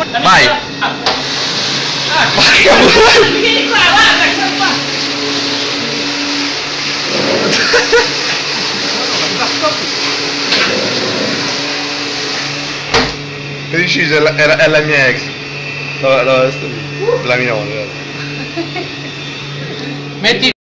Vai! Vieni qua, guarda, qua. Preciso, è la mia ex. La mia volta. Metti